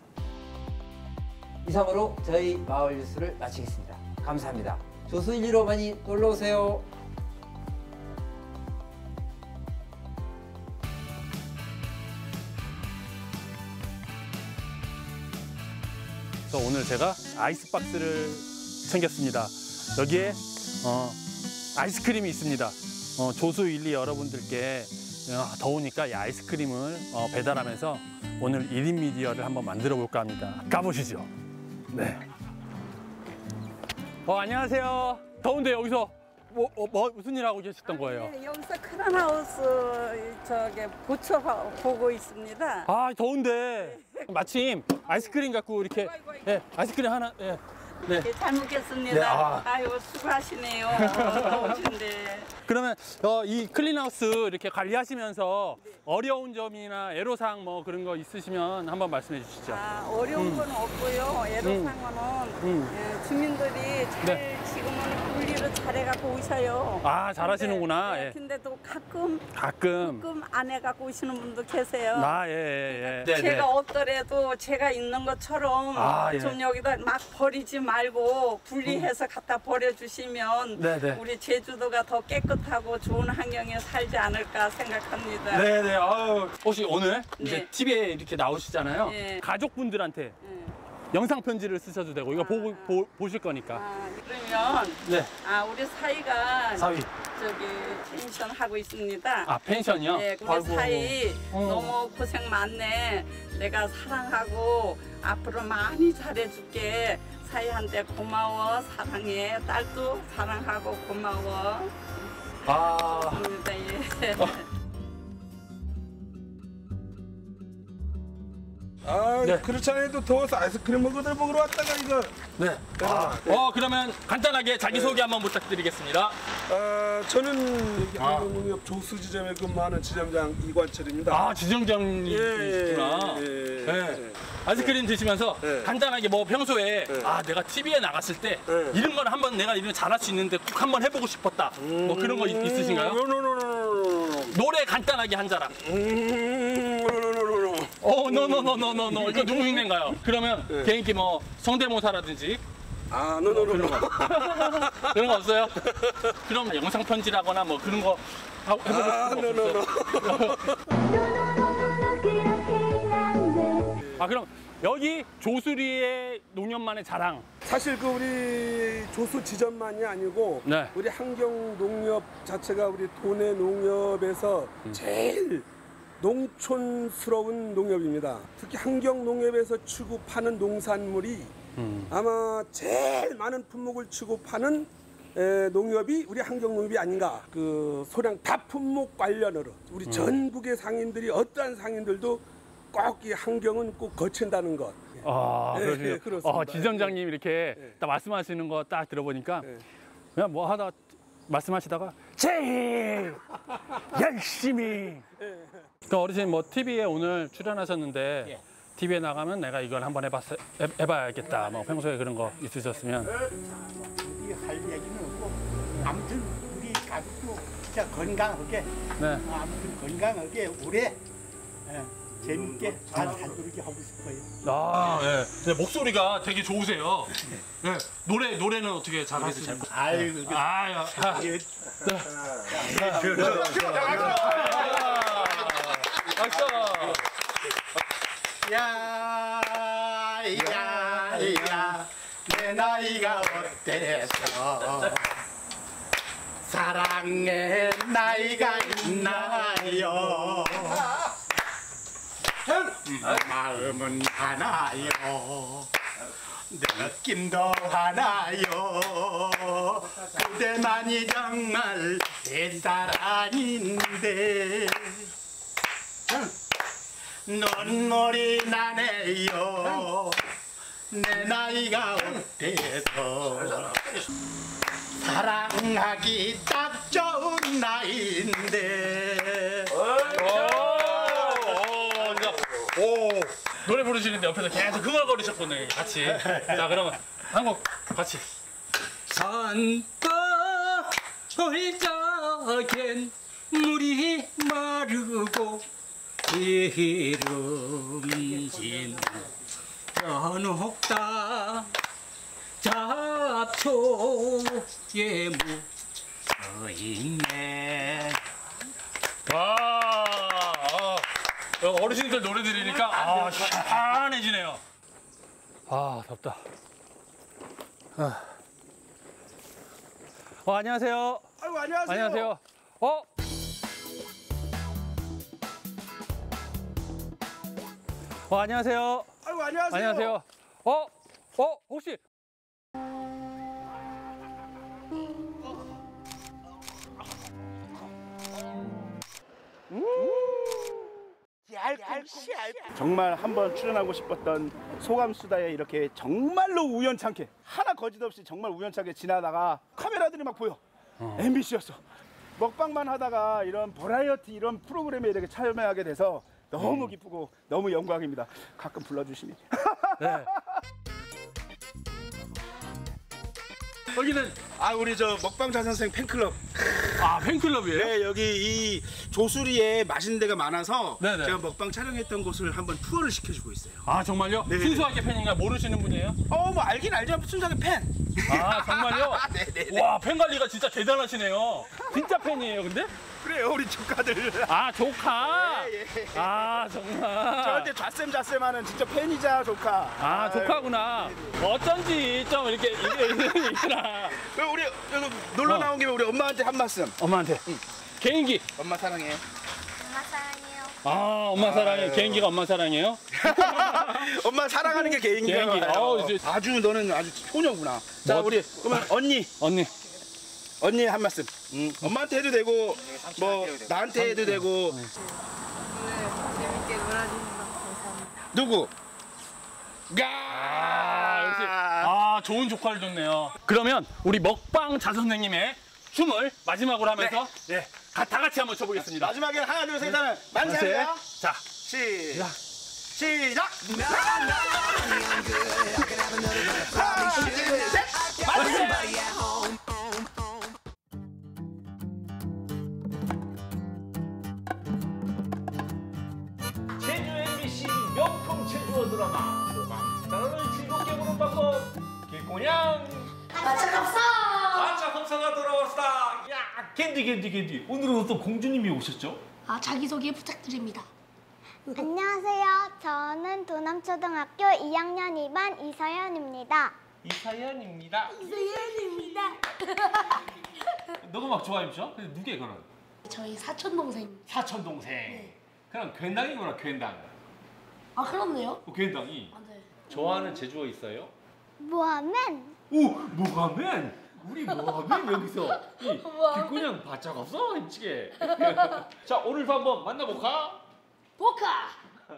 이상으로 저희 마을 뉴스를 마치겠습니다. 감사합니다. 조수일리로 많이 놀러오세요. 그래서 오늘 제가 아이스박스를 챙겼습니다. 여기에 어, 아이스크림이 있습니다. 어, 조수일리 여러분들께 어, 더우니까 이 아이스크림을 어, 배달하면서 오늘 일 인 미디어를 한번 만들어 볼까 합니다. 가보시죠. 네. 어, 안녕하세요. 더운데 여기서 뭐, 어, 뭐 무슨 일 하고 계셨던 거예요? 네, 여기서 크란하우스 저기 보초 보고 있습니다. 아, 더운데 마침 아이스크림 갖고 이렇게 예, 아이스크림 하나 예. 네. 네, 잘 먹겠습니다. 네, 아. 아유 수고하시네요. 더우신데. 그러면 어, 이 클린하우스 이렇게 관리하시면서 어려운 점이나 애로사항 뭐 그런 거 있으시면 한번 말씀해 주시죠. 아, 어려운 음. 건 없고요. 애로사항은 음. 예, 주민들이 잘 네. 지금은 분리를 일도 잘해갖고 오셔요. 아, 잘하시는구나. 근데, 예. 근데도 가끔 가끔. 가끔 안 해갖고 오시는 분도 계세요. 아, 예, 예, 예. 제가 없더라도 제가 있는 것처럼 아, 예. 좀 여기다 막 버리지 말고 분리해서 갖다 버려주시면 네, 네. 우리 제주도가 더 깨끗하고 좋은 환경에 살지 않을까 생각합니다. 네네. 아유, 혹시 오늘 이제 네. 티비에 이렇게 나오시잖아요. 네. 가족분들한테 영상 편지를 쓰셔도 되고 이거 보고 보, 보실 거니까. 아, 그러면 네. 아 우리 사이가 사위. 저기 펜션 하고 있습니다. 아, 펜션이요? 네, 우리 아이고. 사이 어. 너무 고생 많네. 내가 사랑하고 앞으로 많이 잘해줄게. 사이한테 고마워, 사랑해. 딸도 사랑하고 고마워. 아. 감사합니다. 예. 아, 그렇지 않아도 더워서 아이스크림 먹으러 먹으러 왔다가 이거. 네. 아, 어, 그러면 간단하게 자기소개 한번 부탁드리겠습니다. 아, 저는 여기 한국농협 조수지점에 근무하는 지점장 이관철입니다. 아, 지점장님이시구나. 예, 예, 예, 네. 아이스크림 드시면서 간단하게 뭐 평소에 아 내가 티비에 나갔을 때 이런 걸 한번 내가 이런 잘할 수 있는데 꼭 한번 해보고 싶었다. 뭐 그런 거 있, 있으신가요? 노래 간단하게 한 자랑. 어, 노노노노노노 이거 누구 흉내인가요? 그러면 개인기 뭐 성대모사라든지. 아, 노노노. 그런 거. 그런 거 없어요? 그럼 영상 편지라거나 뭐 그런 거 하고 해보고 아, 싶은 거 없어요? 아, 그럼 여기 조수리의 농협만의 자랑. 사실 그 우리 조수 지점만이 아니고 네. 우리 환경 농협 자체가 우리 도내 농협에서 제일 농촌스러운 농협입니다. 특히 환경 농협에서 취급하는 농산물이 음. 아마 제일 많은 품목을 취급하는 에, 농협이 우리 환경 농협이 아닌가. 그 소량 다품목 관련으로 우리 음. 전국의 상인들이 어떠한 상인들도 꼭 이 환경은 꼭 거친다는 것. 아, 예, 그러시죠. 예, 그렇습니다. 어, 지점장님 이렇게 딱 말씀하시는 거 딱 들어보니까 그냥 뭐 하다 말씀하시다가 제일 열심히. 그 어르신 뭐 티비에 오늘 출연하셨는데 티비에 나가면 내가 이걸 한번 해봤, 해, 해봐야겠다. 뭐 평소에 그런 거 있으셨으면. 우리 할 얘기는 없고 아무튼 우리 가족도 진짜 건강하게 네. 아무튼 건강하게 오래 예, 재밌게 잘 살도록 하고 싶어요. 아, 예. 네, 목소리가 되게 좋으세요. 네. 노래 노래는 어떻게 잘하세요? 아유, 아유, 아, 예. 박수. 야, 야, 야, 내 나이가 어때서 사랑의 나이가 있나요? 마음은 하나요, 느낌도 하나요. 그대만이 정말 내 사랑인데 눈물이 나네요. 내 나이가 어때서 사랑하기 딱 좋은 나이인데. 오, 노래 부르시는데 옆에서 계속 흥얼거리셨군요, 같이. 자, 그러면 한 곡 같이. 산골 적엔 물이 마르고 기름진 연옥다 잡초에 묻어있네. 와, 어, 어르신들 노래 들으니까 아, 시원해지네요. 아, 덥다. 아. 어, 안녕하세요. 아이고, 안녕하세요. 안녕하세요. 어? 어, 안녕하세요. 아이고, 안녕하세요. 안녕하세요. 어? 어? 혹시 정말 한번 출연하고 싶었던 소감 수다에 이렇게 정말로 우연찮게 하나 거짓 없이 정말 우연찮게 지나다가 카메라들이 막 보여. 엠비씨였어. 먹방만 하다가 이런 버라이어티 이런 프로그램에 이렇게 참여하게 돼서 너무 기쁘고 너무 영광입니다. 가끔 불러주시니. 네. 여기는 아 우리 저 먹방 자선생 팬클럽. 아 팬클럽이에요? 네 여기 이 조수리에 맛있는 데가 많아서 네네. 제가 먹방 촬영했던 곳을 한번 투어를 시켜주고 있어요. 아 정말요? 네. 순수하게 팬인가 모르시는 분이에요? 어 뭐 알긴 알죠. 순수하게 팬. 아 정말요? 네네네. 와 팬 관리가 진짜 대단하시네요. 진짜 팬이에요 근데? 그래요 우리 조카들. 아 조카. 예, 예. 아 정말. 저한테 좌쌤 좌쌤하는 진짜 팬이자 조카. 아 조카구나. 어쩐지 좀 이렇게 이게 있구나. 그럼 우리 여기 놀러 나온 김에 우리 엄마한테 한 말씀. 엄마한테. 응. 개인기. 엄마 사랑해. 엄마 사랑해요. 아 엄마 사랑해. 아유. 개인기가 엄마 사랑해요? 엄마 사랑하는 게 개인기야. 개인기. 어우, 이제- 아주 너는 아주 효녀구나. 자 뭐- 우리 그러면 언니. 언니. 언니 한 말씀. 응. 엄마한테 해도 되고 뭐 나한테 해도 되고. 재밌게 놀아주는 거 감사합니다. 누구? 아, 역시 아 좋은 조카를 줬네요. 그러면 우리 먹방 자 선생님의 춤을 마지막으로 하면서 네. 가- 다 같이 한번 춰보겠습니다. 마지막에 하나 둘 셋 하면 만세요. 자 시작. 시작. 하나 둘 셋. 만세. 제주 엠비씨 명품 제주어 드라마 소방스타를 즐겁게 보는 방법 길고냥 마차갑사. 마차갑사가 돌아왔다. 야 캔디 캔디 캔디 오늘은 또 공주님이 오셨죠? 아 자기소개 부탁드립니다. 안녕하세요. 저는 도남초등학교 이 학년 이 반 이서연입니다. 이사연입니다. 이서연입니다. 너가 막 좋아했죠? 근데 누구야 그는? 저희 사촌 동생. 사촌 동생. 그럼 괜당이구나 괜당. 아 그렇네요. 어, 괜당이. 네. 좋아하는 제주어 있어요? 뭐하면? 오 뭐하면? 우리 뭐하면 여기서 이 뭐하면? 길고냥 바짝 없어 임치게. 자 오늘도 한번 만나볼까? 보카.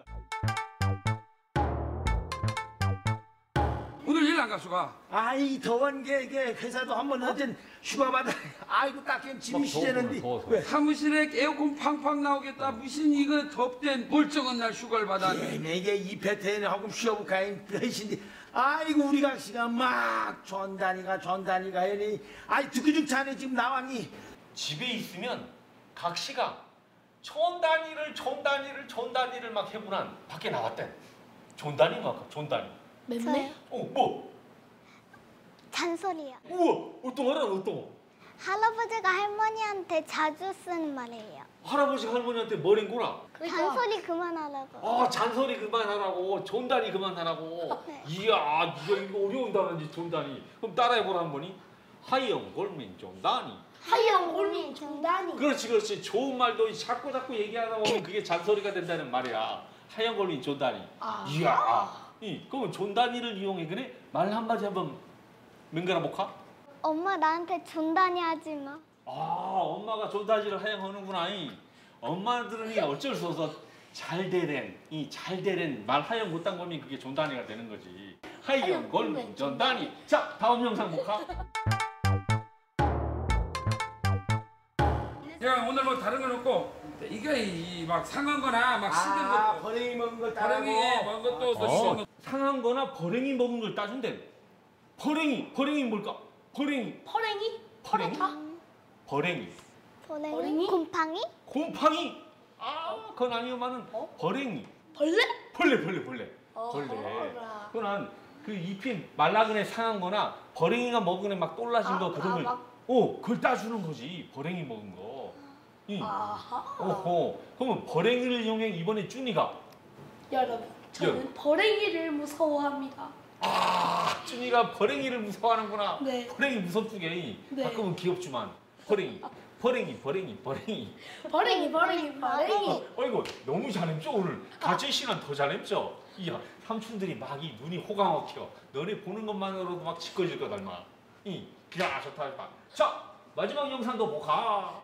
오늘 일 안 가수가. 아이 더운 게 이게 회사도 한번 어젠 휴가 받아. 아이고 딱히 짐이 시제는데. 사무실에 에어컨 팡팡 나오겠다. 무슨 이거 덥된 멀쩡한 날 휴가를 받아. 내게 이 패턴에 하고 쉬어볼까 그러신데. 아이고 우리 각시가 막 전단이가 전단이가 해니. 아이 듣기 좋지 않네 지금 나왔니? 집에 있으면 각시가 전단이를 전단이를 전단이를 막 해보란 밖에 나왔대. 존단이 막 존단이. 맵네? 어 뭐? 잔소리요. 우와 어떤 거라 어떤? 할아버지가 할머니한테 자주 쓰는 말이에요. 할아버지 할머니한테 뭐랬구나. 잔소리 그만하라고. 아 잔소리 그만하라고 존단이 그만하라고. 네. 이야 이거 이거 어려운 단어지 존단이. 그럼 따라해보라 한 번이. 하영 골민 존단이. 하영 골민 정단이. 그렇지 그렇지 좋은 말도 자꾸 자꾸 얘기하다 보면 그게 잔소리가 된다는 말이야. 하영 골민 존단이. 아. 이야 이 그러면 존단이를 이용해 그래? 말 한마디 한번 맹가라 볼까? 엄마 나한테 존다니 하지 마. 아 엄마가 존단이를 하영하는구나. 이. 엄마들은 이 어쩔 수 없어 잘 되된 이 잘 되된 말 하영 못한 거면 그게 존단이가 되는 거지. 하영 골민 존단이. 자 다음 영상 볼까? 야 오늘 뭐 다른 건 없고 이게 이 막 상한 거나 막 식은 아, 거 버랭이 먹은 걸 버랭이 먹은 것도 또 식은 거. 상한 거나 버랭이 먹은 걸 따준대. 버랭이 버랭이 뭘까? 버랭이 퍼랭이? 퍼레타? 버랭이 보냉이? 곰팡이? 곰팡이. 아 그건 아니오만은 버랭이 벌레? 벌레 벌레 벌레 어, 벌레. 어라. 그건 그 잎이 말라그네 상한 거나 버랭이가 먹은 애 막 똘라진 거 아, 그런 아, 걸. 막- 어 그걸 따주는 거지 버랭이 먹은 거. 이. 아하. 오호 그러면 버랭이를 이용해 이번에 쭈니가. 여러분 저는 버랭이를 무서워합니다. 아, 쭈니가 버랭이를 무서워하는구나. 네. 버랭이 무섭두게. 네. 가끔은 귀엽지만 버랭이, 버랭이, 버랭이, 버랭이. 버랭이 버랭이 버랭이. 어, 어이구 너무 잘했죠 오늘. 가재 시간 더 잘했죠. 이야 삼촌들이 막 이 눈이 호강 막혀. 너네 보는 것만으로도 막 짓거질 거다 얼마. 이, 야 좋다 좋다. 자 마지막 영상도 보가.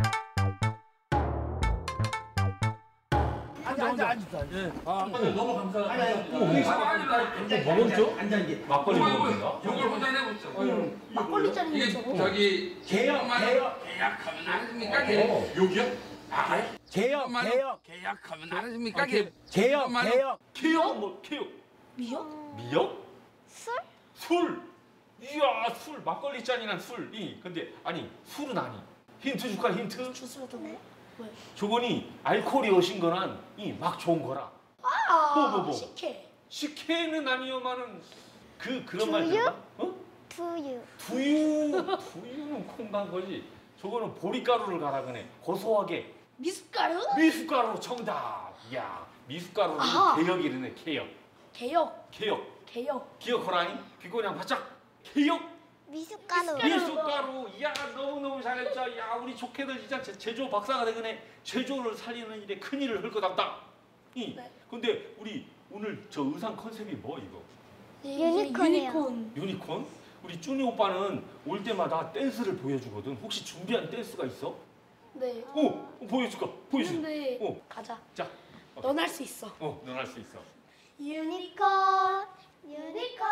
앉아 앉아 앉아. 예. 아 너무 감사합니다. 아니, 아니, 뭐 먹었죠? 막걸리 먹었나? 이걸 혼자 내보죠. 막걸리 짜리는 이게 저거. 저기 개혁, 개혁. 계약하면 안 하십니까? 개혁. 여기요? 아, 개혁, 개혁. 계약하면 안 하십니까? 아, 개- 개혁, 개혁. 개혁 뭐 개혁? 미역? 미역? 술? 술. 이야 술 막걸리 잔이란 술이 근데 아니 술은 아니 힌트 줄까 힌트? 네. 왜? 저거니 알코올이 오신 거란 이 막 좋은 거라. 아, 뭐, 뭐, 뭐. 식혜. 식혜는 아니요만은 그 그런 말 두유? 들어봐? 어? 두유. 두유 두유는 콩간 거지. 저거는 보리가루를 갈아 그네 고소하게. 미숫가루? 미숫가루 정답. 야 미숫가루는 아하. 개혁이라네 개혁. 개혁. 개혁. 개혁. 기억하라니? 귀고냥 바짝. 개혁. 미숫가루. 미숫가루. 야 너무너무 잘했죠. 야 우리 조카들 진짜 제- 제조 박사가 되거네. 제조를 살리는 일에 큰 일을 할 것 같다. 이. 네. 근데 우리 오늘 저 의상 컨셉이 뭐 이거? 유니콘이요. 유니콘. 유니콘? 우리 쭈니 오빠는 올 때마다 댄스를 보여주거든. 혹시 준비한 댄스가 있어? 네. 어, 어 보여줄까? 보여줘. 있는데 어. 가자. 자. 넌 할 수 있어. 어, 넌 할 수 있어. 유니콘. 유니콘.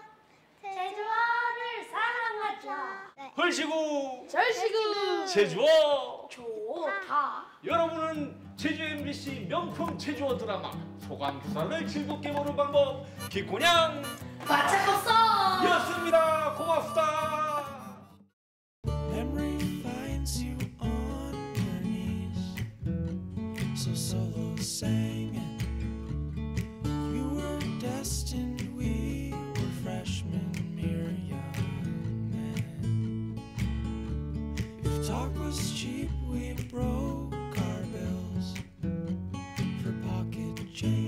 제주어를 사랑하자. 헐시고. 절시구. 제주어. 좋다. 여러분은 제주 엠비씨 명품 제주어 드라마 소감 부사를 즐겁게 보는 방법 기코냥 마차컵서 였습니다. 고맙습니다. Memory finds you on your knees. So solo sang it. You were destined, we were freshmen, mere young men. If talk was cheap, we broke our bills for pocket change.